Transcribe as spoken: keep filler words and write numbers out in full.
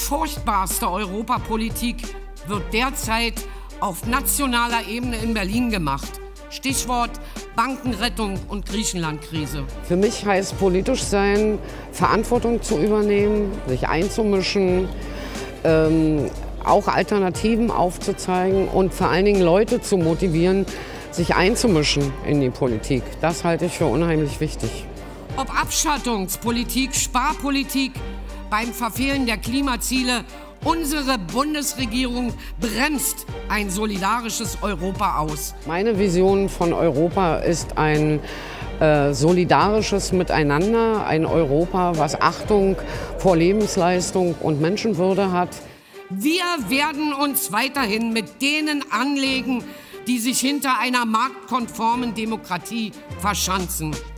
furchtbarste Europapolitik wird derzeit auf nationaler Ebene in Berlin gemacht. Stichwort Bankenrettung und Griechenlandkrise. Für mich heißt politisch sein, Verantwortung zu übernehmen, sich einzumischen, ähm, auch Alternativen aufzuzeigen und vor allen Dingen Leute zu motivieren, sich einzumischen in die Politik. Das halte ich für unheimlich wichtig. Ob Abschattungspolitik, Sparpolitik, beim Verfehlen der Klimaziele, unsere Bundesregierung bremst ein solidarisches Europa aus. Meine Vision von Europa ist ein äh, solidarisches Miteinander, ein Europa, was Achtung vor Lebensleistung und Menschenwürde hat. Wir werden uns weiterhin mit denen anlegen, die sich hinter einer marktkonformen Demokratie verschanzen.